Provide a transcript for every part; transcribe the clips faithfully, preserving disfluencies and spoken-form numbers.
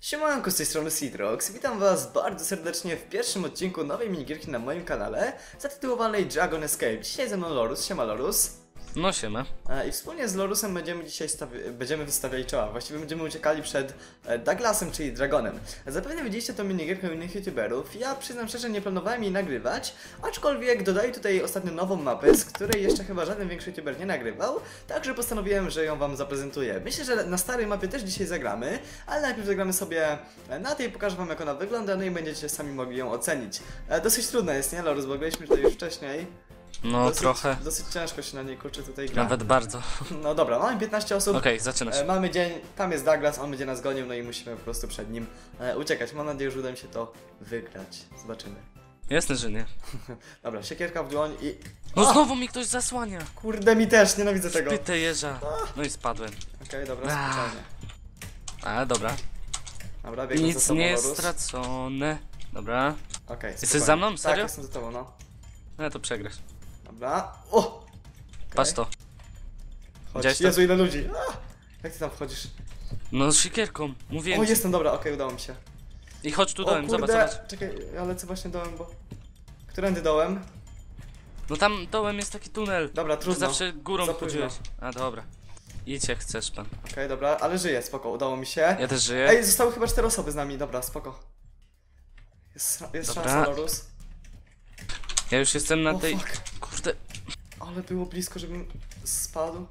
Siemanko, z tej strony Seedrox. Witam was bardzo serdecznie w pierwszym odcinku nowej minigierki na moim kanale zatytułowanej Dragon Escape. Dzisiaj ze mną Lorus. Siema Lorus. No siema. I wspólnie z Lorusem będziemy dzisiaj będziemy wystawiali czoła. Właściwie będziemy uciekali przed Douglasem, czyli Dragonem. Zapewne widzieliście tą minigierkę innych youtuberów. Ja przyznam szczerze, nie planowałem jej nagrywać, aczkolwiek dodaję tutaj ostatnio nową mapę, z której jeszcze chyba żaden większy youtuber nie nagrywał, także postanowiłem, że ją wam zaprezentuję. Myślę, że na starej mapie też dzisiaj zagramy, ale najpierw zagramy sobie na tej, pokażę wam jak ona wygląda, no i będziecie sami mogli ją ocenić. Dosyć trudna jest, nie Lorus, bo graliśmy tutaj już wcześniej. No dosyć, trochę. Dosyć ciężko się na niej kurczę tutaj gra. Nawet bardzo. No dobra, mamy piętnaście osób. Okej, okay, zaczynasz. E, mamy dzień, tam jest Douglas, on będzie nas gonił, no i musimy po prostu przed nim e, uciekać. Mam nadzieję, że uda mi się to wygrać. Zobaczymy. Jasne, że nie. Dobra, siekierka w dłoń i... No A! znowu mi ktoś zasłania. Kurde, mi też, nienawidzę tego. Pytę jeża. No i spadłem. Okej, okay, dobra, A. spokojnie. A, dobra. Dobra, biegnę za Nic tobą, nie jest Lorus. stracone. Dobra. Okej, okay, Jesteś za mną? Tak, Serio? jestem za tobą, no. No to przegrasz. Dobra. O! Okay. Patrz to. Chodź. Widziałeś to? Jezu, ile ludzi. A! Jak ty tam wchodzisz? No z siekierką. Mówiłem O, ci. jestem, dobra, okej, okay, udało mi się. I chodź tu O, dołem, kurde. zobacz, zobacz. Czekaj, ja lecę właśnie dołem, bo... Którędy dołem? No tam dołem jest taki tunel. Dobra, Że trudno. zawsze górą Za późno. chodziłeś. A dobra. Idź jak chcesz pan. Okej, okay, dobra, ale żyję, spoko, udało mi się. Ja też żyję. Ej, zostały chyba cztery osoby z nami, dobra, spoko. Jest, jest Dobra. szansa, Lorus. Ja już jestem na O, tej... fuck. Kurde. Ale było blisko, żebym spadł.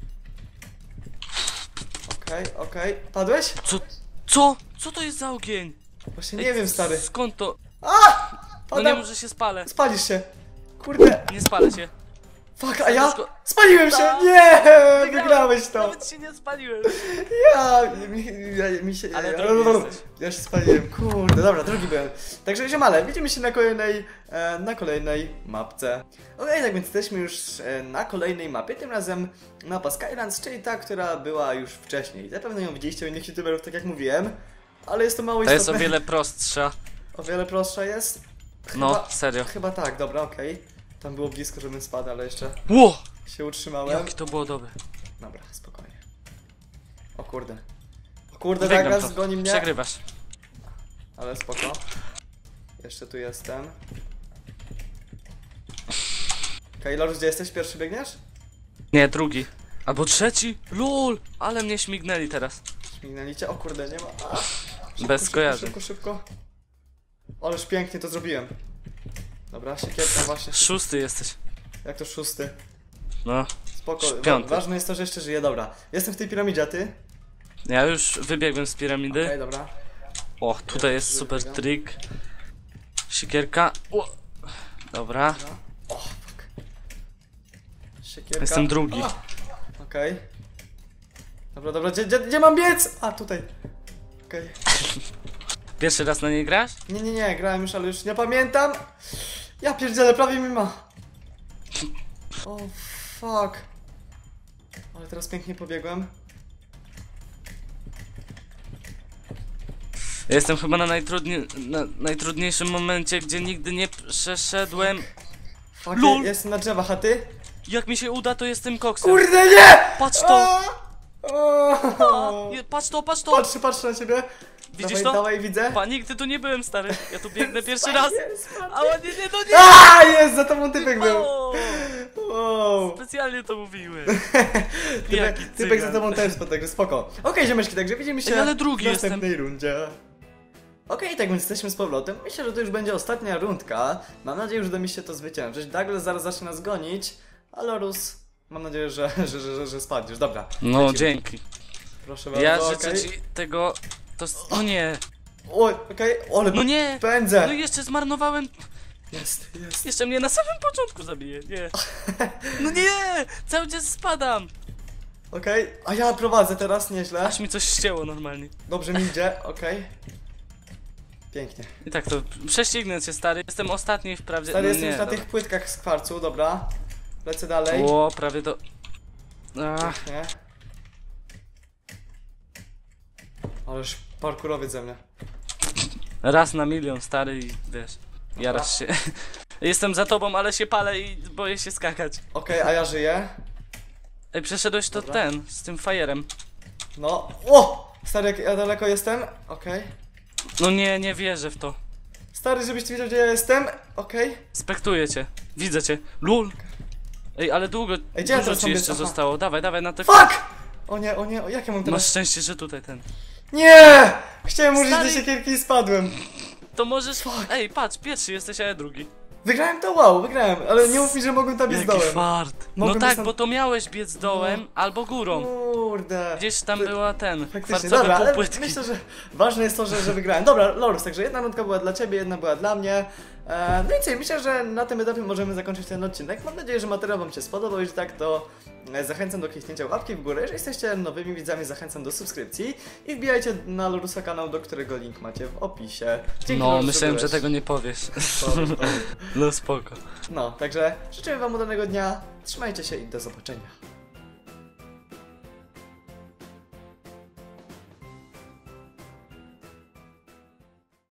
Okej, okay, okej. Okay. Padłeś? Co? Co? Co to jest za ogień? Właśnie Ej, nie wiem, stary. Skąd to? A! No nie może się spalę. Spalisz się. Kurde. Nie spalę się. Fuck, a ja? Serduszko- Spaliłem się! Tak. Nie! Wygrałeś to! Nawet się nie spaliłem. Ja! Mi, ja, mi się... Ale ja, drugi ja, jesteś. ja się spaliłem, kurde, dobra, drugi byłem. Także ziomale, widzimy się na kolejnej, e, na kolejnej mapce. Okej, okay, tak więc jesteśmy już e, na kolejnej mapie, tym razem mapa Skylands, czyli ta, która była już wcześniej. Zapewne ją widzieliście u innych youtuberów, tak jak mówiłem, ale jest to mało To istotne. jest o wiele prostsza. O wiele prostsza jest? Chyba, No, serio. Chyba tak, dobra, okej. Okay. Tam było blisko, żebym spadł, ale jeszcze Ło! się utrzymałem. Jak to było dobre. Dobra, spokojnie. O kurde. O kurde, Wygram Douglas to. zgoni mnie. Przegrywasz. Ale spoko. Jeszcze tu jestem. Okej, okay, Lorus, gdzie jesteś? Pierwszy biegniesz? Nie, drugi. Albo trzeci. Lol! Ale mnie śmignęli teraz. Śmignęliście? O kurde, nie ma. A, szybko, Bez szybko, skojarzeń. Szybko, szybko. Ależ siekierkę to zrobiłem. Dobra, siekierka właśnie. Szósty jesteś. Jak to szósty? No. Spoko. Piąty. Ważne jest to, że jeszcze żyję. Dobra. Jestem w tej piramidzie, a ty? Ja już wybiegłem z piramidy. Okej, okay, dobra. O, tutaj jest super trik. Siekierka. O. Dobra. O, fuck. Siekierka. Jestem drugi. Okej. Okay. Dobra, dobra, gdzie, gdzie, gdzie mam biec? A, tutaj. Okej. Okay. Pierwszy raz na niej grasz? Nie, nie, nie, grałem już, ale już nie pamiętam. Ja pierdzielę, prawie mi ma. O, fuck. Ale teraz pięknie pobiegłem. Ja jestem chyba na, najtrudni na najtrudniejszym momencie, gdzie nigdy nie przeszedłem. Fuck, Lol. jestem na drzewach, a ty? Jak mi się uda, to jestem koksem. Kurde, nie! Patrz to! A! O! Nie, patrz to, patrz to! Patrzę, patrzę na ciebie. Widzisz dawaj, to? Dawaj, widzę. Pa, nigdy tu nie byłem, stary. Ja tu biegnę pierwszy raz. Jest, A nie, nie, no nie! A, jest, za tobą typek był. O, Wow. specjalnie to mówiłem. Typek, Jaki typek za cygan. tobą też, także spoko. Okej, okay, ziomeczki, także widzimy się Ej, ale drugi w następnej jestem. rundzie. Okej, okay, tak więc jesteśmy z powrotem. Myślę, że to już będzie ostatnia rundka. Mam nadzieję, że uda mi się to zwyciężyć. Douglas zaraz zacznie nas gonić, a Lorus, mam nadzieję, że, że, że, że, że spadniesz. Dobra. No, lecimy. dzięki. Proszę bardzo, Ja okay. życzę ci tego... To... s- No nie. Oj, okej, okay. ale No nie. pędzę. No i jeszcze zmarnowałem... Jest, jest. Jeszcze mnie na samym początku zabije. Nie. No nie! Cały czas spadam. Okej, okay. A ja prowadzę teraz, nieźle. Aż mi coś ścięło normalnie. Dobrze mi idzie, okej. Okay. Pięknie. I tak to prześcignę cię, stary. Jestem ostatni wprawdzie. Stary, no jestem nie, już na dobra. tych płytkach z kwarcu, dobra. Lecę dalej. O, prawie do... Ach, Nie. Ależ parkurowiec ze mnie. raz na milion, stary, i wiesz. Jarasz się. Jestem za tobą, ale się palę i boję się skakać. Okej, okay, a ja żyję. Ej, przeszedłeś to Dobra. ten, z tym fajerem. No. O! Stary, jak ja daleko jestem? Okej. No nie, nie wierzę w to. Stary, żebyś ty wiedział, gdzie ja jestem? Okej. Spektuję cię. Widzę cię. Lul. Ej, ale długo, Ej, gdzie ja dużo teraz ci mam jeszcze biec? Aha. zostało. Dawaj, dawaj na te... Fuck! O nie, o nie, o jak ja mam Masz teraz... szczęście, że tutaj ten... Nie! Chciałem użyć Stary- tej siekierki i spadłem. To możesz... Ej, patrz, pierwszy jesteś, a ja drugi. Wygrałem to, wow, wygrałem, ale nie mów mi, że mogłem tam biec Jaki dołem. fart. No Mogłem tak, biec na- bo to miałeś biec dołem No. albo górą. Kurde. Gdzieś tam To- była ten, Faktycznie, farcowe dobra, ale półpłytki. myślę, że ważne jest to, że, że wygrałem. Dobra, Lorus, także jedna rundka była dla ciebie, jedna była dla mnie. E, no i co, myślę, że na tym etapie możemy zakończyć ten odcinek. Mam nadzieję, że materiał wam się spodobał. Jeśli tak, to e, zachęcam do kliknięcia łapki w górę. Jeżeli jesteście nowymi widzami, zachęcam do subskrypcji. I wbijajcie na Lorusa kanał, do którego link macie w opisie. Dzięki, No, Lorus, myślałem, że byłeś. tego nie powiesz. Powiem, powiem. No spoko. No, także życzę wam udanego dnia, trzymajcie się i do zobaczenia.